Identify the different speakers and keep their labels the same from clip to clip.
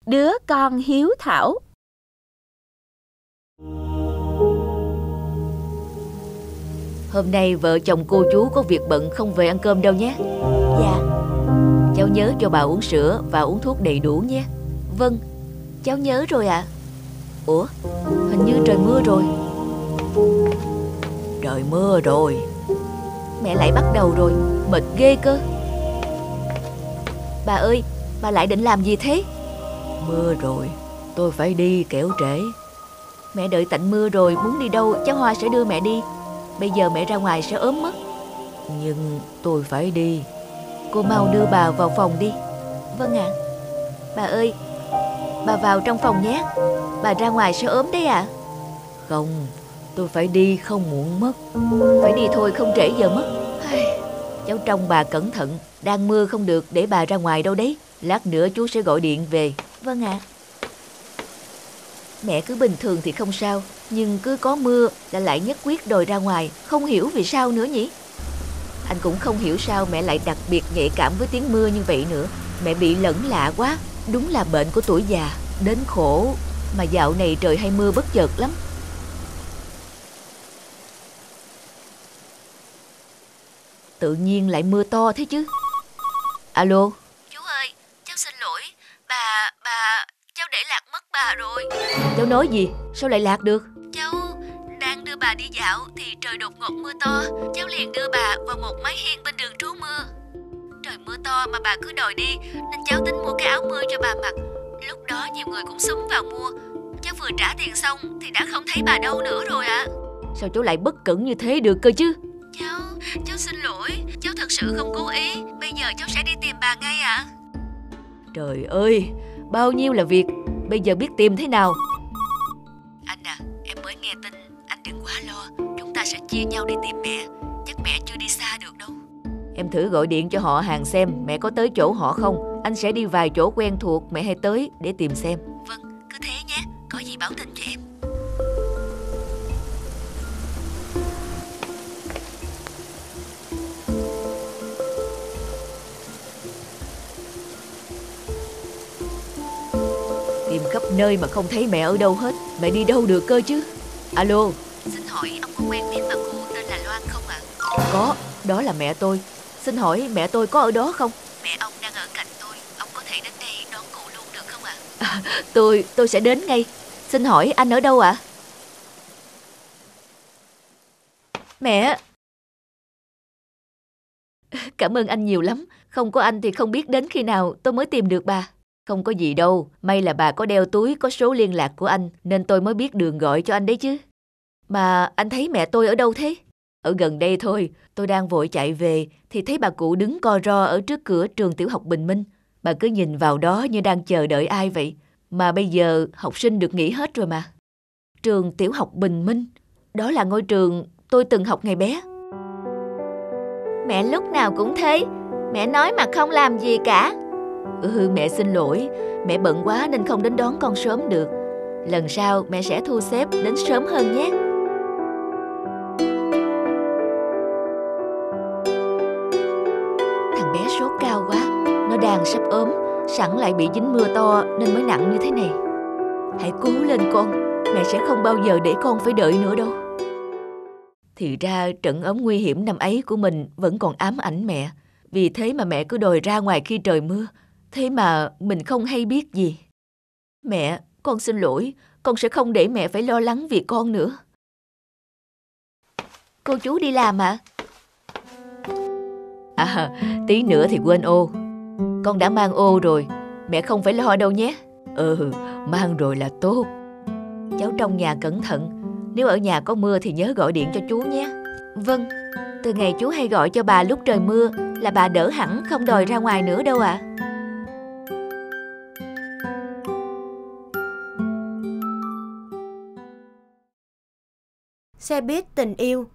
Speaker 1: đứa con hiếu thảo.
Speaker 2: Hôm nay vợ chồng cô chú có việc bận không về ăn cơm đâu nhé.
Speaker 1: Dạ.
Speaker 2: Cháu nhớ cho bà uống sữa và uống thuốc đầy đủ nhé.
Speaker 1: Vâng, cháu nhớ rồi ạ.
Speaker 2: Ủa, hình như trời mưa rồi.
Speaker 1: Trời mưa rồi. Mẹ lại bắt đầu rồi, mệt ghê cơ. Bà ơi, bà lại định làm gì thế?
Speaker 2: Mưa rồi, tôi phải đi kẻo trễ.
Speaker 1: Mẹ đợi tạnh mưa rồi, muốn đi đâu cháu Hoa sẽ đưa mẹ đi. Bây giờ mẹ ra ngoài sẽ ốm mất.
Speaker 2: Nhưng tôi phải đi.
Speaker 1: Cô mau đưa bà vào phòng đi. Vâng ạ. Bà ơi, bà vào trong phòng nhé. Bà ra ngoài sẽ ốm đấy ạ.
Speaker 2: Không, tôi phải đi không muộn mất.
Speaker 1: Phải đi thôi, không trễ giờ mất. Cháu trông bà cẩn thận. Đang mưa không được để bà ra ngoài đâu đấy. Lát nữa chú sẽ gọi điện về. Vâng ạ. Mẹ cứ bình thường thì không sao, nhưng cứ có mưa là lại nhất quyết đòi ra ngoài. Không hiểu vì sao nữa nhỉ. Anh cũng không hiểu sao mẹ lại đặc biệt nhạy cảm với tiếng mưa như vậy nữa. Mẹ bị lẫn lạ quá. Đúng là bệnh của tuổi già. Đến khổ. Mà dạo này trời hay mưa bất chợt lắm. Tự nhiên lại mưa to thế chứ. Alo.
Speaker 3: Chú ơi, cháu xin lỗi. Cháu để lạc mất bà rồi.
Speaker 1: Cháu nói gì? Sao lại lạc được?
Speaker 3: Cháu đang đưa bà đi dạo thì trời đột ngột mưa to. Cháu liền đưa bà vào một mái hiên bên đường trú mưa. Trời mưa to mà bà cứ đòi đi, nên cháu tính mua cái áo mưa cho bà mặc. Lúc đó nhiều người cũng xúm vào mua. Cháu vừa trả tiền xong thì đã không thấy bà đâu nữa rồi ạ.
Speaker 1: Sao cháu lại bất cẩn như thế được cơ chứ?
Speaker 3: Cháu xin lỗi. Cháu thật sự không cố ý. Bây giờ cháu sẽ đi tìm bà ngay ạ.
Speaker 1: Trời ơi, bao nhiêu là việc. Bây giờ biết tìm thế nào?
Speaker 3: Anh à, em mới nghe tin. Anh đừng quá lo. Chúng ta sẽ chia nhau đi tìm mẹ. Chắc mẹ chưa đi xa được đâu.
Speaker 1: Em thử gọi điện cho họ hàng xem mẹ có tới chỗ họ không. Anh sẽ đi vài chỗ quen thuộc mẹ hay tới để tìm xem.
Speaker 3: Vâng, cứ thế nhé. Có gì báo tin cho em.
Speaker 1: Tìm khắp nơi mà không thấy mẹ ở đâu hết. Mẹ đi đâu được cơ chứ? Alo.
Speaker 3: Xin hỏi ông có quen biết bà cụ tên là Loan không ạ?
Speaker 1: Có, đó là mẹ tôi. Xin hỏi mẹ tôi có ở đó không?
Speaker 3: Mẹ ông đang ở cạnh tôi. Ông có thể đến đây đón cụ luôn được không ạ?
Speaker 1: Tôi sẽ đến ngay. Xin hỏi anh ở đâu ạ? Mẹ. Cảm ơn anh nhiều lắm. Không có anh thì không biết đến khi nào tôi mới tìm được bà. Không có gì đâu. May là bà có đeo túi có số liên lạc của anh, nên tôi mới biết đường gọi cho anh đấy chứ. Mà anh thấy mẹ tôi ở đâu thế? Ở gần đây thôi. Tôi đang vội chạy về thì thấy bà cụ đứng co ro ở trước cửa trường tiểu học Bình Minh. Bà cứ nhìn vào đó như đang chờ đợi ai vậy. Mà bây giờ học sinh được nghỉ hết rồi mà. Trường tiểu học Bình Minh, đó là ngôi trường tôi từng học ngày bé. Mẹ lúc nào cũng thế. Mẹ nói mà không làm gì cả. Mẹ xin lỗi. Mẹ bận quá nên không đến đón con sớm được. Lần sau mẹ sẽ thu xếp đến sớm hơn nhé. Thằng bé sốt cao quá. Nó đang sắp ốm, sẵn lại bị dính mưa to nên mới nặng như thế này. Hãy cố lên con. Mẹ sẽ không bao giờ để con phải đợi nữa đâu. Thì ra trận ốm nguy hiểm năm ấy của mình vẫn còn ám ảnh mẹ. Vì thế mà mẹ cứ đòi ra ngoài khi trời mưa. Thế mà mình không hay biết gì. Mẹ, con xin lỗi. Con sẽ không để mẹ phải lo lắng vì con nữa. Cô chú đi làm ạ? Tí nữa thì quên ô. Con đã mang ô rồi. Mẹ không phải lo đâu nhé. Mang rồi là tốt. Cháu trong nhà cẩn thận. Nếu ở nhà có mưa thì nhớ gọi điện cho chú nhé. Vâng. Từ ngày chú hay gọi cho bà lúc trời mưa là bà đỡ hẳn không đòi ra ngoài nữa đâu ạ.
Speaker 4: Xe buýt tình yêu.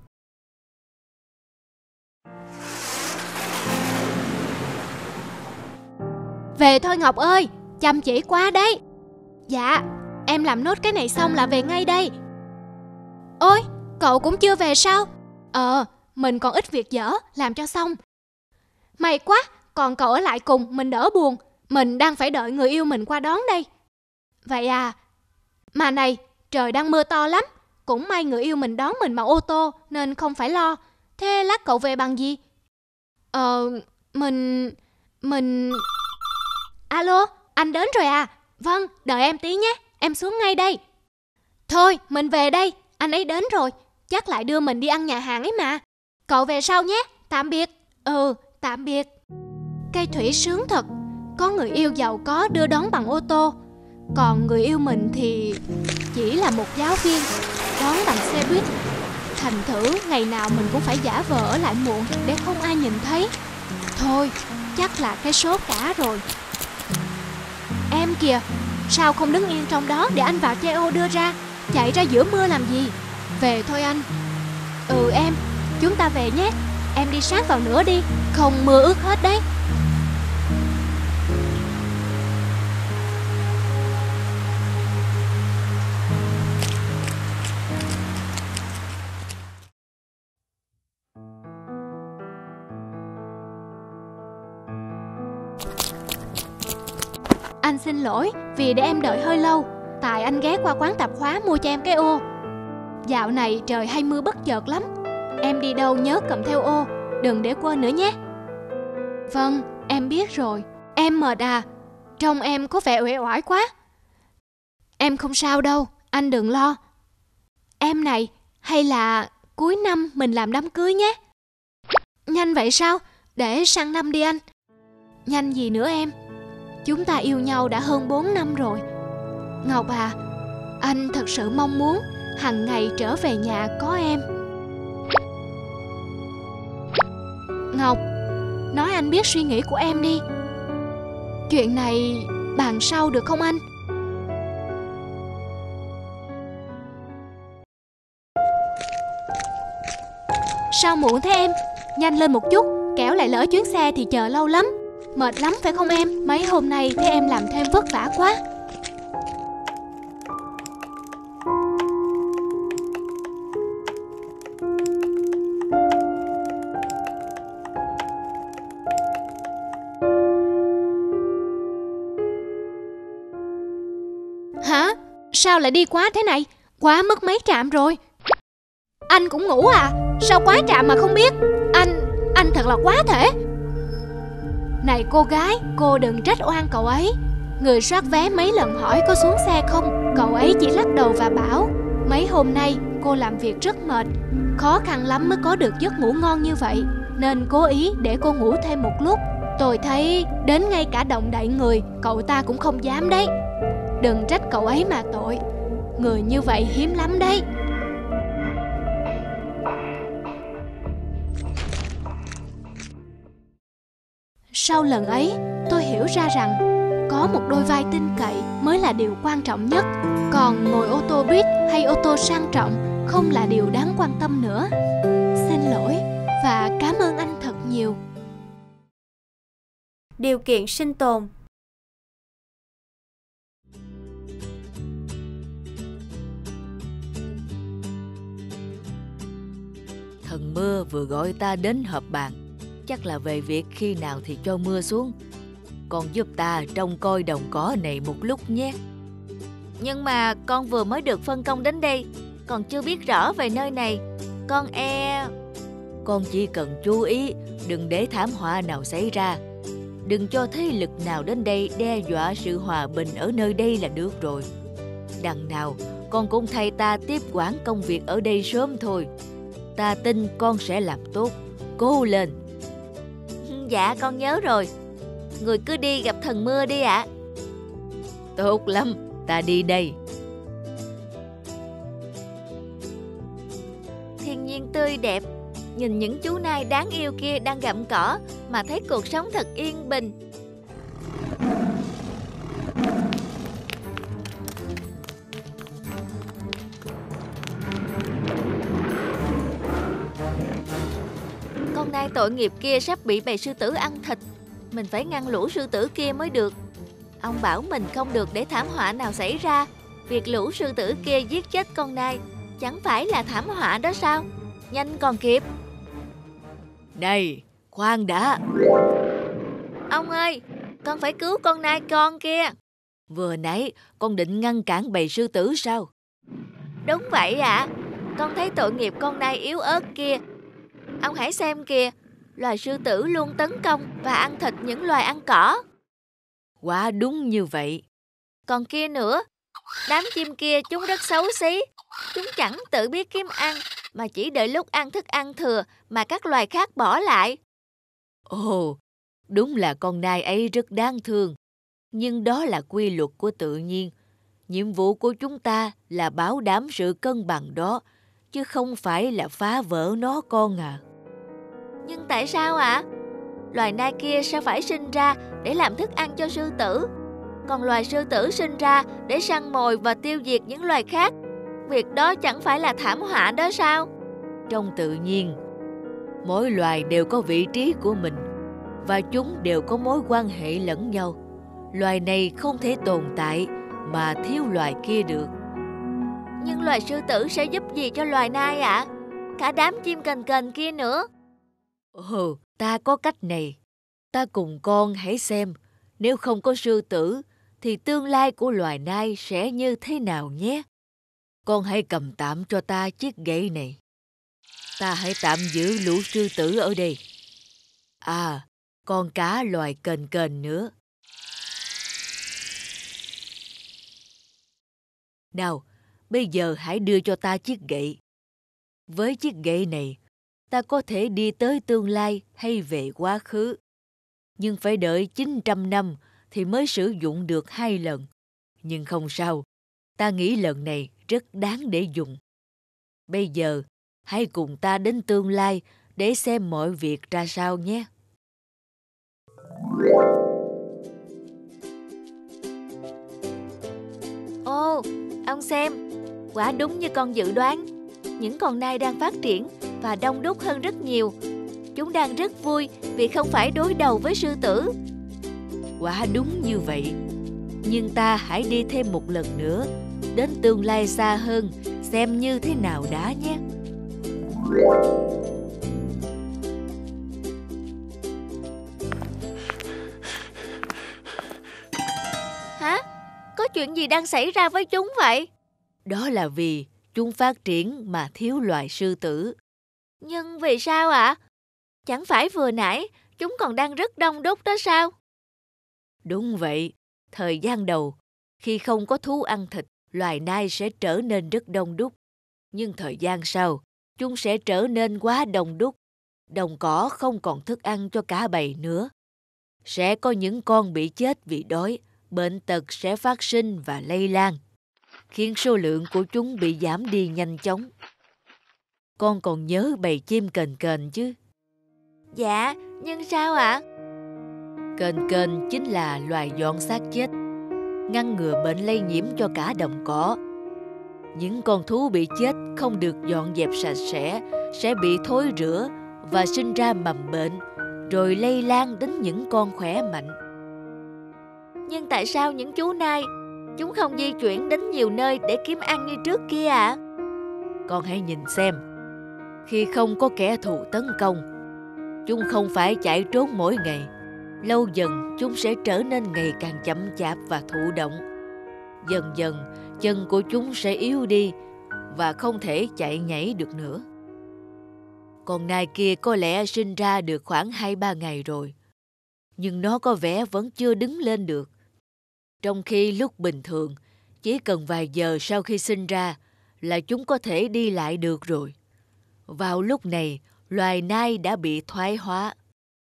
Speaker 5: Về thôi Ngọc ơi, chăm chỉ quá đấy. Dạ, em làm nốt cái này xong là về ngay đây. Ôi, cậu cũng chưa về sao? Mình còn ít việc dở, làm cho xong. May quá, còn cậu ở lại cùng, mình đỡ buồn. Mình đang phải đợi người yêu mình qua đón đây. Vậy à? Mà này, trời đang mưa to lắm. Cũng may người yêu mình đón mình bằng ô tô nên không phải lo. Thế lát cậu về bằng gì? Mình... Alo, anh đến rồi à? Vâng, đợi em tí nhé, em xuống ngay đây. Thôi, mình về đây, anh ấy đến rồi. Chắc lại đưa mình đi ăn nhà hàng ấy mà. Cậu về sau nhé, tạm biệt. Tạm biệt. Cây thủy sướng thật. Có người yêu giàu có đưa đón bằng ô tô. Còn người yêu mình thì chỉ là một giáo viên, đón bằng xe buýt. Thành thử ngày nào mình cũng phải giả vờ ở lại muộn để không ai nhìn thấy. Thôi, chắc là cái số cả rồi. Em kìa, sao không đứng yên trong đó để anh vào che ô đưa ra? Chạy ra giữa mưa làm gì? Về thôi anh. Em, chúng ta về nhé. Em đi sát vào nữa đi, không mưa ướt hết đấy. Anh xin lỗi vì để em đợi hơi lâu. Tại anh ghé qua quán tạp hóa mua cho em cái ô. Dạo này trời hay mưa bất chợt lắm. Em đi đâu nhớ cầm theo ô, đừng để quên nữa nhé. Vâng, em biết rồi. Em mệt à? Trông em có vẻ uể oải quá. Em không sao đâu, anh đừng lo. Em này, hay là cuối năm mình làm đám cưới nhé. Nhanh vậy sao? Để sang năm đi anh. Nhanh gì nữa em? Chúng ta yêu nhau đã hơn 4 năm rồi. Ngọc à, anh thật sự mong muốn hằng ngày trở về nhà có em. Ngọc, nói anh biết suy nghĩ của em đi. Chuyện này bàn sau được không anh? Sao muộn thế em? Nhanh lên một chút, kẻo lại lỡ chuyến xe thì chờ lâu lắm. Mệt lắm phải không em? Mấy hôm nay thấy em làm thêm vất vả quá. Hả? Sao lại đi quá thế này? Quá mất mấy trạm rồi. Anh cũng ngủ à? Sao quá trạm mà không biết? Anh thật là quá thể. Này cô gái, cô đừng trách oan cậu ấy. Người soát vé mấy lần hỏi có xuống xe không, cậu ấy chỉ lắc đầu và bảo mấy hôm nay cô làm việc rất mệt, khó khăn lắm mới có được giấc ngủ ngon như vậy, nên cố ý để cô ngủ thêm một lúc. Tôi thấy đến ngay cả động đậy người cậu ta cũng không dám đấy. Đừng trách cậu ấy mà tội. Người như vậy hiếm lắm đấy. Sau lần ấy, tôi hiểu ra rằng có một đôi vai tin cậy mới là điều quan trọng nhất. Còn ngồi ô tô buýt hay ô tô sang trọng không là điều đáng quan tâm nữa. Xin lỗi và cảm ơn anh thật nhiều.
Speaker 4: Điều kiện sinh tồn.
Speaker 2: Thần mưa vừa gọi ta đến họp bàn, chắc là về việc khi nào thì cho mưa xuống. Con giúp ta trông coi đồng cỏ này một lúc nhé.
Speaker 1: Nhưng mà con vừa mới được phân công đến đây, còn chưa biết rõ về nơi này.
Speaker 2: Con chỉ cần chú ý đừng để thảm họa nào xảy ra. Đừng cho thế lực nào đến đây đe dọa sự hòa bình ở nơi đây là được rồi. Đằng nào con cũng thay ta tiếp quản công việc ở đây sớm thôi. Ta tin con sẽ làm tốt. Cố lên.
Speaker 1: Dạ con nhớ rồi. Người cứ đi gặp thần mưa đi ạ.
Speaker 2: Tốt lắm, ta đi đây.
Speaker 1: Thiên nhiên tươi đẹp. Nhìn những chú nai đáng yêu kia đang gặm cỏ mà thấy cuộc sống thật yên bình. Con nai tội nghiệp kia sắp bị bầy sư tử ăn thịt. Mình phải ngăn lũ sư tử kia mới được. Ông bảo mình không được để thảm họa nào xảy ra. Việc lũ sư tử kia giết chết con nai chẳng phải là thảm họa đó sao? Nhanh còn kịp.
Speaker 2: Này, khoan đã.
Speaker 1: Ông ơi, con phải cứu con nai con kia.
Speaker 2: Vừa nãy con định ngăn cản bầy sư tử sao?
Speaker 1: Đúng vậy ạ. Con thấy tội nghiệp con nai yếu ớt kia. Ông hãy xem kìa, loài sư tử luôn tấn công và ăn thịt những loài ăn cỏ.
Speaker 2: Quả đúng như vậy.
Speaker 1: Còn kia nữa, đám chim kia chúng rất xấu xí. Chúng chẳng tự biết kiếm ăn, mà chỉ đợi lúc ăn thức ăn thừa mà các loài khác bỏ lại.
Speaker 2: Ồ, đúng là con nai ấy rất đáng thương. Nhưng đó là quy luật của tự nhiên. Nhiệm vụ của chúng ta là bảo đảm sự cân bằng đó, chứ không phải là phá vỡ nó con à.
Speaker 1: Nhưng tại sao ạ? Loài nai kia sao phải sinh ra để làm thức ăn cho sư tử? Còn loài sư tử sinh ra để săn mồi và tiêu diệt những loài khác. Việc đó chẳng phải là thảm họa đó sao?
Speaker 2: Trong tự nhiên, mỗi loài đều có vị trí của mình và chúng đều có mối quan hệ lẫn nhau. Loài này không thể tồn tại mà thiếu loài kia được.
Speaker 1: Nhưng loài sư tử sẽ giúp gì cho loài nai ạ? Cả đám chim cành cành kia nữa.
Speaker 2: Ồ, ta có cách này. Ta cùng con hãy xem, nếu không có sư tử thì tương lai của loài nai sẽ như thế nào nhé. Con hãy cầm tạm cho ta chiếc gậy này. Ta hãy tạm giữ lũ sư tử ở đây. À, còn cả loài kền kền nữa. Nào, bây giờ hãy đưa cho ta chiếc gậy. Với chiếc gậy này, ta có thể đi tới tương lai hay về quá khứ. Nhưng phải đợi 900 năm thì mới sử dụng được 2 lần. Nhưng không sao, ta nghĩ lần này rất đáng để dùng. Bây giờ, hãy cùng ta đến tương lai để xem mọi việc ra sao nhé.
Speaker 1: Ồ, ông xem, quả đúng như con dự đoán. Những con nai đang phát triển và đông đúc hơn rất nhiều. Chúng đang rất vui vì không phải đối đầu với sư tử.
Speaker 2: Quả đúng như vậy. Nhưng ta hãy đi thêm một lần nữa, đến tương lai xa hơn, xem như thế nào đã nhé.
Speaker 1: Hả? Có chuyện gì đang xảy ra với chúng vậy?
Speaker 2: Đó là vì chúng phát triển mà thiếu loài sư tử.
Speaker 1: Nhưng vì sao ạ? Chẳng phải vừa nãy chúng còn đang rất đông đúc đó sao?
Speaker 2: Đúng vậy, thời gian đầu, khi không có thú ăn thịt, loài nai sẽ trở nên rất đông đúc. Nhưng thời gian sau, chúng sẽ trở nên quá đông đúc. Đồng cỏ không còn thức ăn cho cả bầy nữa. Sẽ có những con bị chết vì đói, bệnh tật sẽ phát sinh và lây lan, khiến số lượng của chúng bị giảm đi nhanh chóng. Con còn nhớ bầy chim kền kền chứ?
Speaker 1: Dạ, nhưng sao ạ?
Speaker 2: Kền kền chính là loài dọn xác chết, ngăn ngừa bệnh lây nhiễm cho cả đồng cỏ. Những con thú bị chết không được dọn dẹp sạch sẽ bị thối rữa và sinh ra mầm bệnh, rồi lây lan đến những con khỏe mạnh.
Speaker 1: Nhưng tại sao những chú nai, chúng không di chuyển đến nhiều nơi để kiếm ăn như trước kia ạ?
Speaker 2: Con hãy nhìn xem, khi không có kẻ thù tấn công, chúng không phải chạy trốn mỗi ngày. Lâu dần chúng sẽ trở nên ngày càng chậm chạp và thụ động. Dần dần chân của chúng sẽ yếu đi và không thể chạy nhảy được nữa. Con nai kia có lẽ sinh ra được khoảng 2-3 ngày rồi, nhưng nó có vẻ vẫn chưa đứng lên được. Trong khi lúc bình thường, chỉ cần vài giờ sau khi sinh ra là chúng có thể đi lại được rồi. Vào lúc này, loài nai đã bị thoái hóa.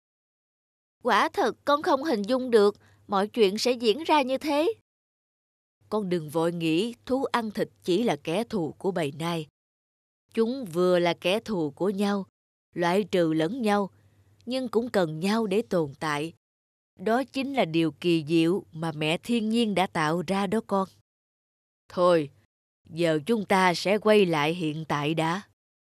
Speaker 1: Quả thật con không hình dung được mọi chuyện sẽ diễn ra như thế.
Speaker 2: Con đừng vội nghĩ thú ăn thịt chỉ là kẻ thù của bầy nai. Chúng vừa là kẻ thù của nhau, loại trừ lẫn nhau, nhưng cũng cần nhau để tồn tại. Đó chính là điều kỳ diệu mà mẹ thiên nhiên đã tạo ra đó con. Thôi, giờ chúng ta sẽ quay lại hiện tại đã.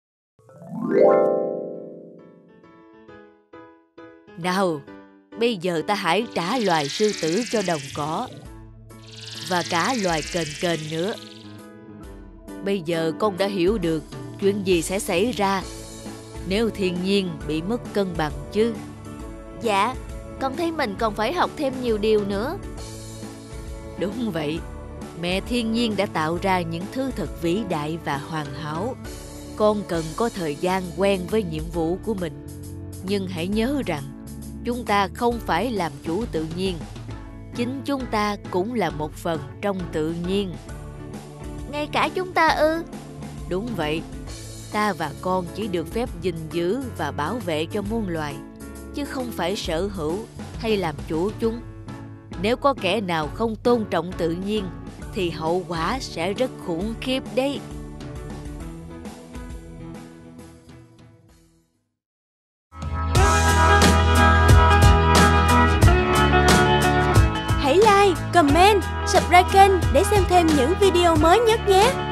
Speaker 2: Nào, bây giờ ta hãy trả loài sư tử cho đồng cỏ và cả loài kền kền nữa. Bây giờ con đã hiểu được chuyện gì sẽ xảy ra nếu thiên nhiên bị mất cân bằng chứ?
Speaker 1: Dạ, con thấy mình còn phải học thêm nhiều điều nữa.
Speaker 2: Đúng vậy, mẹ thiên nhiên đã tạo ra những thứ thật vĩ đại và hoàn hảo. Con cần có thời gian quen với nhiệm vụ của mình. Nhưng hãy nhớ rằng, chúng ta không phải làm chủ tự nhiên. Chính chúng ta cũng là một phần trong tự nhiên.
Speaker 1: Ngay cả chúng ta ư?
Speaker 2: Đúng vậy, ta và con chỉ được phép gìn giữ và bảo vệ cho muôn loài, chứ không phải sở hữu hay làm chủ chúng. Nếu có kẻ nào không tôn trọng tự nhiên, thì hậu quả sẽ rất khủng khiếp đấy.
Speaker 4: Hãy like, comment, subscribe kênh để xem thêm những video mới nhất nhé!